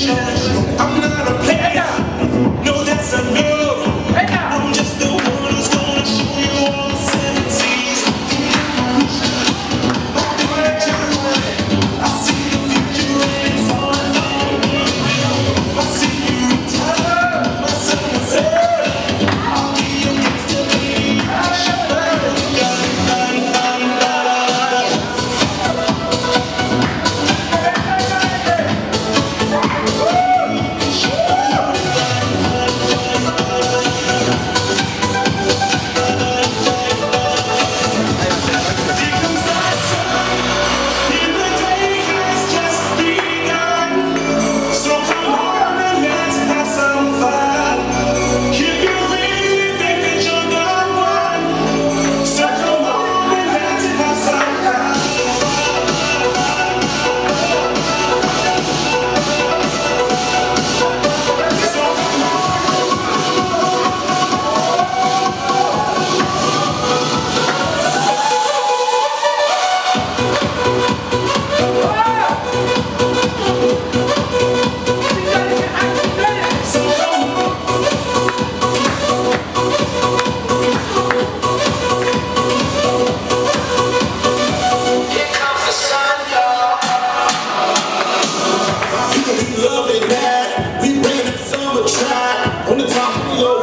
I'm not a player. No, that's a no. I'm just the one who's gonna show you all the 70s. I see the future and it's all along. I see you retire, my son is there. I'll be your gangster baby. Love it, man. We bring it summer track on the top of the